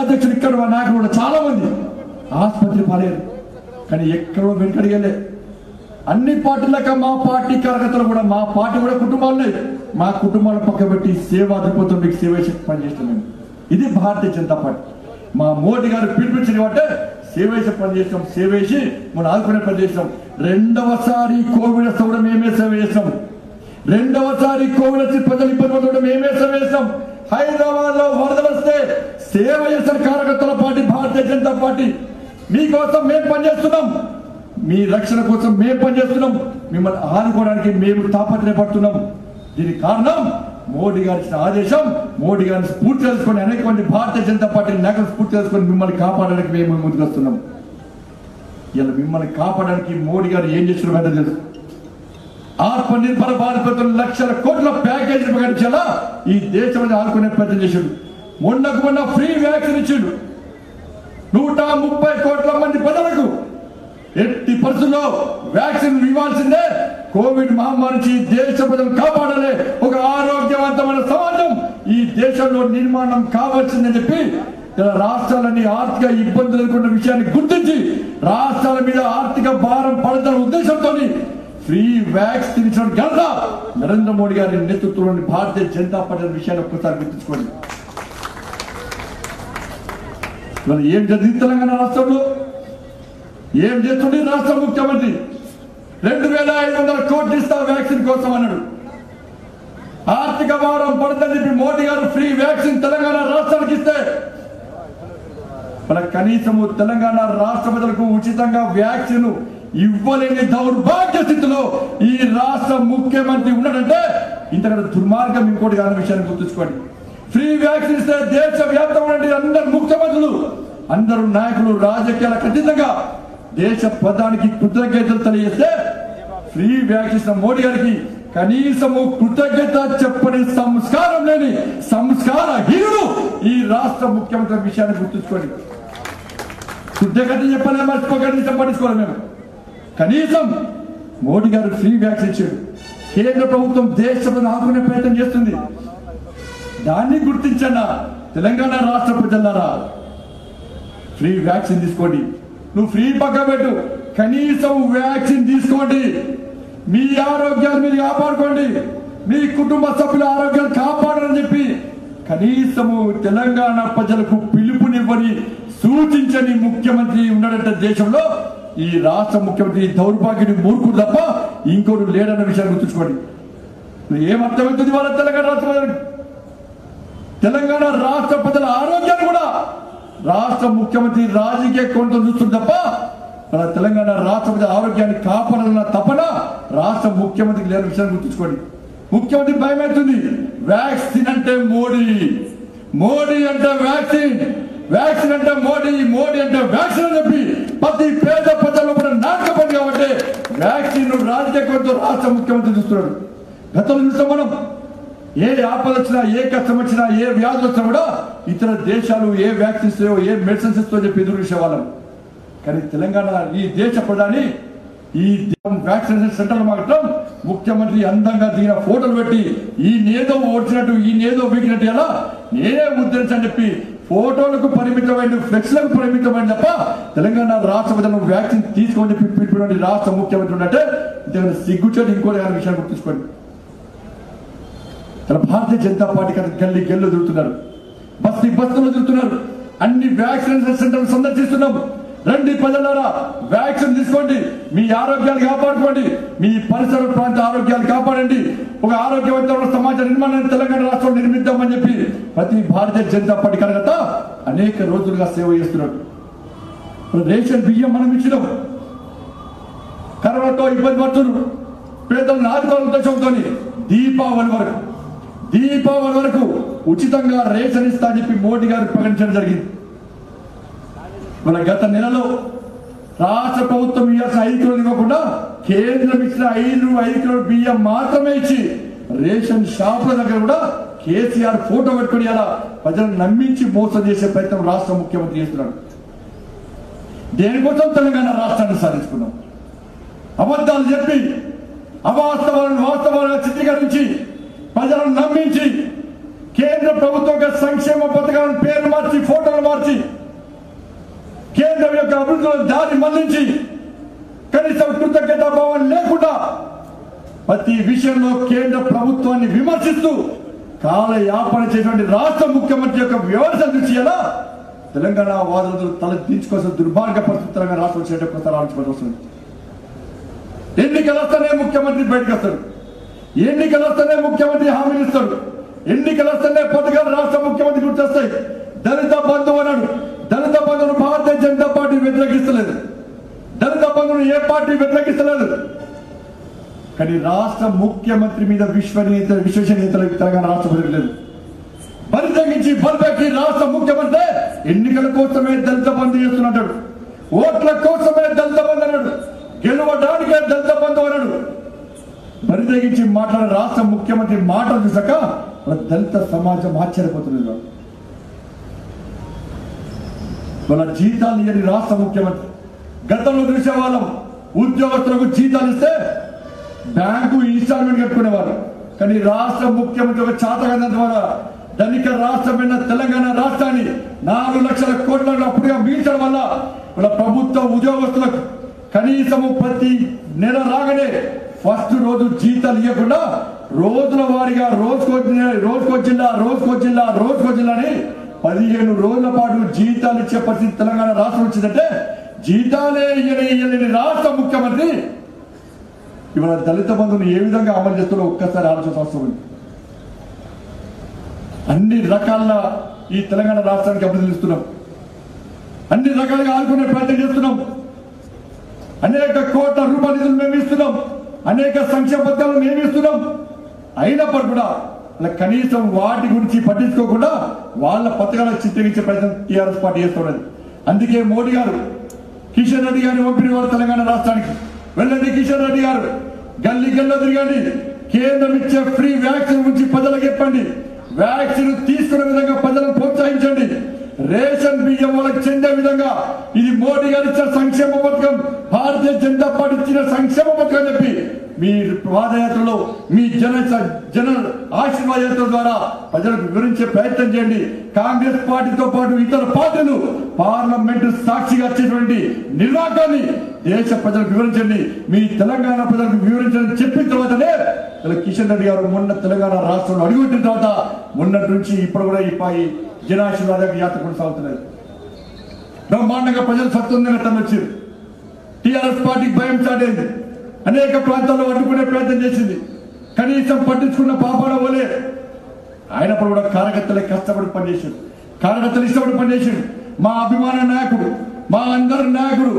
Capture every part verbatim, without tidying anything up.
అధ్యక్షుడు ఇక్కడ నాయకులు కూడా చాలా మంది ఆసుపత్రి పాలేరు, కానీ ఎక్కడో వెనుకడిగలే. అన్ని పార్టీలక మా పార్టీ కార్యకర్తలు కూడా మా పార్టీ కూడా కుటుంబాలు ఉన్నాయి. మా కుటుంబాల పక్క పెట్టి సేవా దృక్పథం మీకు సేవ శక్తి పనిచేస్తున్నాం. ఇది భారతీయ జనతా పార్టీ. మా మోడీ గారు పిలిపించింది అంటే సేవేసి పనిచేస్తాం, సేవేసి మనం ఆదుకునే పని చేస్తాం. రెండవసారి కోవిడ్ వస్తే కూడా మేమే సేవ చేస్తాం. రెండవసారి కోవిడ్ వచ్చి ప్రజలు ఇబ్బంది పడుతుంటే మేమే సేవ చేస్తాం. హైదరాబాద్ లో వరదలు వస్తే సేవ చేసిన కార్యకర్తల పార్టీ భారతీయ జనతా పార్టీ. మీకోసం మేము పనిచేస్తున్నాం, మీ రక్షణ కోసం మేము పనిచేస్తున్నాం, మిమ్మల్ని ఆదుకోవడానికి మేము తాపత్రయపడుతున్నాం. దీనికి కారణం మోడీ గారి ఇచ్చిన ఆదేశం. మోడీ గారిని స్ఫూర్తి తెలుసుకొని అనేక మంది భారతీయ జనతా పార్టీ నాయకులు స్ఫూర్తి తెలుసుకొని మిమ్మల్ని కాపాడడానికి మేము ముందుకు వస్తున్నాం. ఇలా మిమ్మల్ని కాపాడడానికి మోడీ గారు ఏం చేస్తున్నారో తెలుసు. ఆత్మ నిర్భర భారత్ లక్షల కోట్ల ప్యాకేజీ ప్రకటించాలా ఈ దేశంలో ఆదుకునే ప్రయత్నం చేశాడు. మొన్నకు మొన్న ఫ్రీ వ్యాక్సిన్ ఇచ్చాడు నూట ముప్పై కోట్ల మంది ప్రజలకు. ఎట్టి పరిస్థితుల్లో వ్యాక్సిన్ ఇవ్వాల్సిందే. కోవిడ్ మహమ్మారి నుంచి దేశ ప్రజలు కాపాడాలి. ఒక ఆరోగ్యవంతమైన సమాజం ఈ దేశంలో నిర్మాణం కావాల్సిందని చెప్పి రాష్ట్రాలన్నీ ఆర్థిక ఇబ్బందులు ఎదుర్కొన్న విషయాన్ని గుర్తించి రాష్ట్రాల మీద ఆర్థిక భారం పడదన్న ఉద్దేశంతో ఫ్రీ వ్యాక్సిన్ ఇచ్చిన ఘనత నరేంద్ర మోడీ గారి నేతృత్వంలోని భారతీయ జనతా పార్టీ విషయాన్ని ఒక్కసారి గుర్తుంచుకోండి. ఇవాళ ఏం జరిగింది తెలంగాణ రాష్ట్రంలో? ఏం చేస్తుంది రాష్ట్ర ముఖ్యమంత్రి? రెండు వేల ఐదు వందల కోట్లు ఇస్తా వ్యాక్సిన్ కోసం అన్నాడు. ఆర్థిక భారం పడుతుందని చెప్పి మోడీ గారు ఫ్రీ వ్యాక్సిన్ తెలంగాణ రాష్ట్రానికి ఇస్తే మన కనీసము తెలంగాణ రాష్ట్ర ప్రజలకు ఉచితంగా వ్యాక్సిన్ ఇవ్వలేని దౌర్భాగ్య స్థితిలో ఈ రాష్ట్ర ముఖ్యమంత్రి ఉన్నాడంటే ఇంతకంటే దుర్మార్గం ఇంకోటి కాని విషయాన్ని గుర్తుంచుకోండి. ఫ్రీ వ్యాక్సిన్ ఇస్తే దేశ వ్యాప్తంగా అందరు ముఖ్యమంత్రులు, అందరూ నాయకులు రాజకీయాలకు అతీతంగా దేశ ప్రధానికి కృతజ్ఞతలు తెలియజేస్తే ఫ్రీ వ్యాక్సిన్ మోడీ గారికి కనీసము కృతజ్ఞత చెప్పని సంస్కారం లేని సంస్కార హీనుడు ఈ రాష్ట్ర ముఖ్యమంత్రి విషయాన్ని గుర్తుంచుకోండి. కృతజ్ఞత చెప్పాలి, మర్చిపోకండి, పట్టించుకోవాలి. మేము కనీసం మోడీ గారు ఫ్రీ వ్యాక్సిన్ ఇచ్చాడు. కేంద్ర ప్రభుత్వం దేశ ప్రజలను ఆదుకునే ప్రయత్నం చేస్తుంది. దాన్ని గుర్తించండి తెలంగాణ రాష్ట్ర ప్రజలారా. ఫ్రీ వ్యాక్సిన్ తీసుకోండి. నువ్వు ఫ్రీ పక్క పెట్టు, కనీసం వ్యాక్సిన్ తీసుకోండి. మీ ఆరోగ్యాన్ని మీరు కాపాడుకోండి, మీ కుటుంబ సభ్యుల ఆరోగ్యాన్ని కాపాడాలని చెప్పి కనీసము తెలంగాణ ప్రజలకు పిలుపునివ్వని సూచించని ముఖ్యమంత్రి ఉన్నాడంటే దేశంలో ఈ రాష్ట్ర ముఖ్యమంత్రి దౌర్భాగ్యుని మూర్ఖుడు తప్ప ఇంకోటి లేడన్న విషయాన్ని గుర్తుంచుకోండి. ఏమర్థమవుతుంది వాళ్ళ తెలంగాణ రాష్ట్ర ప్రజలకు? తెలంగాణ రాష్ట్ర ప్రజల ఆరోగ్యాన్ని కూడా రాష్ట్ర ముఖ్యమంత్రి రాజకీయ కోణంతో చూస్తుంది తప్ప మన తెలంగాణ రాష్ట్ర ప్రజల ఆరోగ్యాన్ని కాపాడాలన్న తపన రాష్ట్ర ముఖ్యమంత్రికి లేని విషయాన్ని గుర్తుంచుకోండి. ముఖ్యమంత్రి భయమవుతుంది. వ్యాక్సిన్ అంటే మోడీ, మోడీ అంటే వ్యాక్సిన్, వ్యాక్సిన్ అంటే మోడీ, మోడీ అంటే వ్యాక్సిన్ అని చెప్పి ప్రతి పేద ప్రజల్లో కూడా నాటకపడి కాబట్టి వ్యాక్సిన్ రాజకీయ కోణంతో రాష్ట్ర ముఖ్యమంత్రి చూస్తున్నాడు. గతంలో చూస్తాం మనం, ఏ ఆపద వచ్చినా, ఏ కష్టం వచ్చినా, ఏ వ్యాధులు వచ్చినా కూడా ఇతర దేశాలు ఏ వ్యాక్సిన్స్ ఏ మెడిసిన్స్ ఇస్తో చెప్పి ఎదురు చూసేవాళ్ళం. కానీ తెలంగాణ ఈ దేశ ప్రధాని ఈ వ్యాక్సినేషన్ సెంటర్ మాత్రం ముఖ్యమంత్రి అందంగా దిగిన ఫోటోలు పెట్టి ఈ నేదో ఓడ్చినట్టు ఈ నేదో వీకినట్టు ఎలా నేనే ముద్రించని చెప్పి ఫోటోలకు పరిమితమైన ఫ్లెక్స్లకు పరిమితమైన తప్ప తెలంగాణ రాష్ట్ర ప్రజలను వ్యాక్సిన్ తీసుకోండి పిలిపినటువంటి రాష్ట్ర ముఖ్యమంత్రి ఉన్నట్టే సిగ్గుచేది ఇంకోటి అనే విషయాన్ని గుర్తుంచుకోండి. తన భారతీయ జనతా పార్టీ గల్లీ గెల్లు తిరుగుతున్నారు, బస్తీ బస్తులు తిరుగుతున్నారు, అన్ని వ్యాక్సినేషన్ సెంటర్లు సందర్శిస్తున్నాం. రండి ప్రజలారా, వ్యాక్సిన్ తీసుకోండి, మీ ఆరోగ్యాలు కాపాడుకోండి, మీ పరిసర ప్రాంత ఆరోగ్యాలు కాపాడండి, ఒక ఆరోగ్యవంతమైన సమాజ నిర్మాణాన్ని తెలంగాణ రాష్ట్రంలో నిర్మిద్దామని చెప్పి ప్రతి భారతీయ జనతా పార్టీ కార్యకర్త అనేక రోజులుగా సేవ చేస్తున్నాడు. రేషన్ బియ్యం మనం ఇచ్చినాం, కరోనాతో ఇబ్బంది పడుతున్నారు, పేదలను ఆదుకోవాలనే ఉద్దేశంతో దీపావళి వరకు దీపావళి వరకు ఉచితంగా రేషన్ ఇస్తా అని చెప్పి మోడీ గారు ప్రకటించడం జరిగింది. మన గత నెలలో రాష్ట్ర ప్రభుత్వం ఇవ్వాల్సిన ఐదు కిలోలు ఇవ్వకుండా కేంద్రం ఇచ్చిన ఐదు ఐదు కిలోల బియ్యం మాత్రమే ఇచ్చి రేషన్ షాపుల దగ్గర కూడా కేసీఆర్ ఫోటో పెట్టుకుని అలా ప్రజలను నమ్మించి మోసం చేసే ప్రయత్నం రాష్ట్ర ముఖ్యమంత్రి చేస్తున్నాడు. దేనికోసం తెలంగాణ రాష్ట్రాన్ని సాధించుకున్నాం. అబద్ధాలు చెప్పి అవాస్తవాలను వాస్తవాలను చిత్రీకరించి ప్రజలను నమ్మించి కేంద్ర ప్రభుత్వం యొక్క సంక్షేమ పథకాలను పేరు మార్చి ఫోటోలు మార్చి కేంద్రం యొక్క అభివృద్ధిలో దారి మళ్లించి కనీసం కృతజ్ఞతా భావం లేకుండా ప్రతి విషయంలో కేంద్ర ప్రభుత్వాన్ని విమర్శిస్తూ కాలయాపన చేసినటువంటి రాష్ట్ర ముఖ్యమంత్రి యొక్క వ్యవస్థ నుంచి ఎలా తెలంగాణ వాదులు తల దించుకోసం దుర్మార్గ పరిస్థితి తెలంగాణ రాష్ట్రం వచ్చేటప్పుడు ఆలోచించవలసి వస్తుంది. ఎన్నికలు వస్తేనే ముఖ్యమంత్రి బయటకు వస్తాడు, ఎన్నికలు వస్తేనే ముఖ్యమంత్రి హామీలు ఇస్తాడు, ఎన్నికలు వస్తేనే పథకాలు రాష్ట్ర ముఖ్యమంత్రి గుర్తొస్తాయి. దళిత బంధువు అన్నాడు, దళిత బంధువును భారతీయ జనతా పార్టీ వ్యతిరేకిస్తలేదు, దళిత బంధువును ఏ పార్టీ వ్యతిరేకిస్తలేదు. కానీ రాష్ట్ర ముఖ్యమంత్రి మీద విశ్వనీయత విశ్వసనీయతలకు తెలంగాణ రాష్ట్ర ప్రజలు లేదు. బరి తగ్గించి బలిపెట్టి రాష్ట్ర ముఖ్యమంత్రి ఎన్నికల కోసమే దళిత బంధు చేస్తున్నాడు, ఓట్ల కోసమే దళిత బంధు అన్నాడు, గెలవడానికే దళిత బంధు అన్నాడు. బరి తగ్గించి మాట్లాడే రాష్ట్ర ముఖ్యమంత్రి మాటలు చూసాక దళిత సమాజం ఆశ్చర్యపోతున్నారు. వాళ్ళ జీతాలు ఇవ్వని రాష్ట్ర ముఖ్యమంత్రి. గతంలో చూసే వాళ్ళం ఉద్యోగస్తులకు జీతాలు ఇస్తే బ్యాంకు ఇన్స్టాల్మెంట్ కట్టుకునేవారు. కానీ రాష్ట్ర ముఖ్యమంత్రి ఒక చాతకంద ద్వారా ధనిక రాష్ట్రమైన తెలంగాణ రాష్ట్రాన్ని నాలుగు లక్షల కోట్ల అప్పుడుగా మించడం వల్ల వాళ్ళ ప్రభుత్వ ఉద్యోగస్తులకు కనీసము ప్రతి నెల రాగానే ఫస్ట్ రోజు జీతాలు ఇవ్వకుండా రోజుల వారిగా రోజుకో రోజుకో జిల్లా రోజుకో జిల్లా రోజుకో జిల్లా అని పదిహేను రోజుల పాటు జీతాలు ఇచ్చే పరిస్థితి తెలంగాణ రాష్ట్రం వచ్చిందంటే జీతాలే ఇయ్యని ఇయ్యలేని రాష్ట్ర ముఖ్యమంత్రి ఇవాళ దళిత బంధువులు ఏ విధంగా అమలు చేస్తారో ఒక్కసారి ఆలోచన అవసరం ఉంది. అన్ని రకాల ఈ తెలంగాణ రాష్ట్రానికి అభివృద్ధి ఇస్తున్నాం, అన్ని రకాలుగా ఆదుకునే ప్రయత్నం చేస్తున్నాం, అనేక కోట్ల రూపాయల నిధులు మేము ఇస్తున్నాం, అనేక సంక్షేమ పథకాలు మేము ఇస్తున్నాం. అయినప్పుడు కూడా కనీసం వాటి గురించి పట్టించుకోకుండా వాళ్ళ పథకాలను చిత్రీకరించే ప్రయత్నం టీఆర్ఎస్ పార్టీ చేస్తున్నది. అందుకే మోడీ గారు కిషన్ రెడ్డి గారిని పంపిణీ వారు తెలంగాణ రాష్ట్రానికి వెళ్ళండి, కిషన్ రెడ్డి గారు గల్లీ గల్లో తిరగండి, కేంద్రం ఇచ్చే ఫ్రీ వ్యాక్సిన్ గురించి ప్రజలకు చెప్పండి, వ్యాక్సిన్ తీసుకునే విధంగా ప్రజలను ప్రోత్సహించండి, రేషన్ బియ్యం వాళ్ళకి చెందే విధంగా ఇది మోడీ గారు ఇచ్చిన సంక్షేమ పథకం, భారతీయ జనతా పార్టీ ఇచ్చిన సంక్షేమ పథకం చెప్పి మీ పాదయాత్రలో మీ జన జన ఆశీర్వాద యాత్ర ద్వారా ప్రజలకు వివరించే ప్రయత్నం చేయండి. కాంగ్రెస్ పార్టీతో పాటు ఇతర పార్టీలు పార్లమెంటు సాక్షిగా వచ్చేటువంటి నిర్వాకాన్ని దేశ ప్రజలకు వివరించండి, మీ తెలంగాణ ప్రజలకు వివరించండి చెప్పిన తర్వాతనే కిషన్ రెడ్డి గారు మొన్న తెలంగాణ రాష్ట్రంలో అడుగుపెట్టిన తర్వాత మొన్నటి నుంచి ఇప్పుడు కూడా ఈ జనాశీర్వాద యాత్ర కొనసాగుతున్నది. బ్రహ్మాండంగా ప్రజలు స్వచ్ఛందంగా తను వచ్చారు. టీఆర్ఎస్ పార్టీకి భయం స్టార్ట్ అయింది, అనేక ప్రాంతాల్లో అడ్డుకునే ప్రయత్నం చేసింది, కనీసం పట్టించుకున్న పాపాల వలే. అయినప్పుడు కూడా కార్యకర్తలే కష్టపడి పనిచేశారు, కార్యకర్తలు ఇష్టపడి పనిచేశారు. మా అభిమాన నాయకుడు, మా అందరి నాయకుడు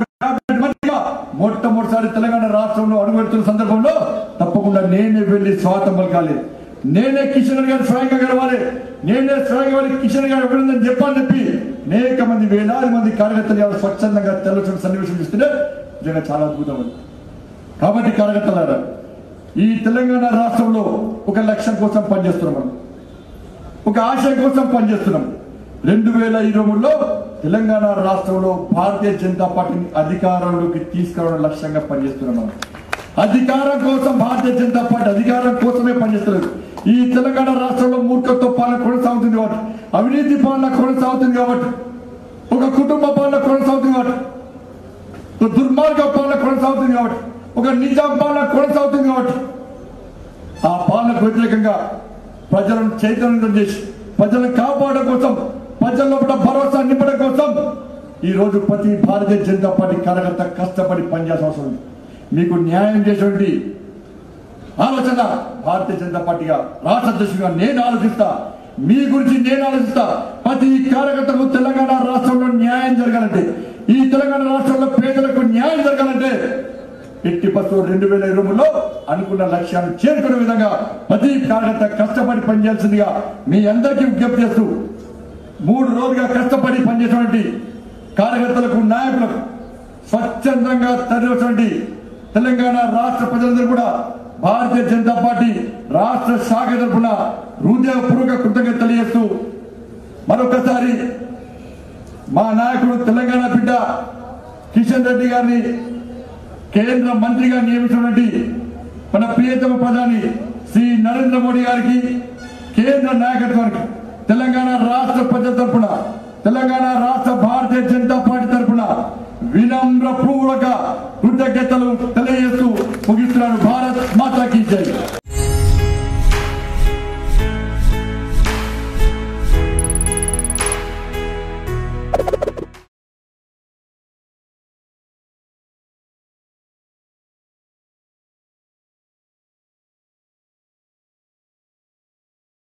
మొట్టమొదటిసారి తెలంగాణ రాష్ట్రంలో అడుగుపెడుతున్న సందర్భంలో తప్పకుండా నేనే వెళ్లి స్వాగతం పలకాలి, నేనే కిషన్ రెడ్డి గారు స్వయంగా గెలవాలి, నేనే స్వయంగా వెళ్ళి కిషన్ గారు ఎవరిందని చెప్పాలని చెప్పి అనేక మంది వేలాది మంది కార్యకర్తలు స్వచ్ఛందంగా తెల్లచోటి సన్నివేశం ఇస్తుంటే నిజంగా చాలా అద్భుతం. కాబట్టి కార్యకర్తలారా ఈ తెలంగాణ రాష్ట్రంలో ఒక లక్ష్యం కోసం పనిచేస్తున్నాం, మనం ఒక ఆశయం కోసం పనిచేస్తున్నాం. రెండు వేల ఇరవై మూడులో తెలంగాణ రాష్ట్రంలో భారతీయ జనతా పార్టీని అధికారంలోకి తీసుకురావడం లక్ష్యంగా పనిచేస్తున్నాం. మనం అధికారం కోసం భారతీయ జనతా పార్టీ అధికారం కోసమే పనిచేస్తున్నారు. ఈ తెలంగాణ రాష్ట్రంలో మూర్ఖత్వ పాలన కొనసాగుతుంది కాబట్టి, అవినీతి పాలన కొనసాగుతుంది కాబట్టి, ఒక కుటుంబ పాలన కొనసాగుతుంది కాబట్టి, ఒక దుర్మార్గ పాలన కొనసాగుతుంది కాబట్టి, ఒక నిజాం పాలన కొనసాగుతుంది కాబట్టి ఆ పాలనకు వ్యతిరేకంగా ప్రజలను చైతన్యం చేసి ప్రజలను కాపాడడం కోసం, ప్రజల్లో భరోసా నింపడం కోసం ఈ రోజు ప్రతి భారతీయ జనతా పార్టీ కార్యకర్త కష్టపడి పనిచేయాల్సిన అవసరం ఉంది. మీకు న్యాయం చేసేటువంటి ఆలోచన భారతీయ జనతా పార్టీగా రాష్ట్ర అధ్యక్షుడిగా నేను ఆలోచిస్తా, మీ గురించి నేను ఆలోచిస్తా. ప్రతి కార్యకర్తకు తెలంగాణ రాష్ట్రంలో న్యాయం జరగాలంటే, ఈ తెలంగాణ రాష్ట్రంలో పేదలకు న్యాయం జరగాలంటే ఎట్టి పత్తు రెండు వేల ఇరవై మూడులో అనుకున్న లక్ష్యాన్ని చేరుకునే విధంగా ప్రతి కార్యకర్త కష్టపడి పనిచేయాల్సిందిగా మీ అందరికీ విజ్ఞప్తి చేస్తూ, మూడు రోజులుగా కష్టపడి పనిచేసినటువంటి కార్యకర్తలకు, నాయకులకు, స్వచ్ఛందంగా తరలినటువంటి తెలంగాణ రాష్ట్ర ప్రజలందరూ కూడా భారతీయ జనతా పార్టీ రాష్ట్ర శాఖ తరఫున హృదయపూర్వక కృతజ్ఞత తెలియజేస్తూ మరొకసారి మా నాయకుడు తెలంగాణ బిడ్డ కిషన్ రెడ్డి గారిని కేంద్ర మంత్రిగా నియమించినటువంటి మన ప్రియతమ ప్రధాని శ్రీ నరేంద్ర మోడీ గారికి, కేంద్ర నాయకత్వానికి తెలంగాణ రాష్ట్ర ప్రజల తరపున తెలంగాణ రాష్ట్ర భారతీయ జనతా పార్టీ తరపున వినమ్ర పూర్వక కృతజ్ఞతలు తెలియజేస్తూ ముగిస్తున్నాను. భారత్ మాతాకి జై.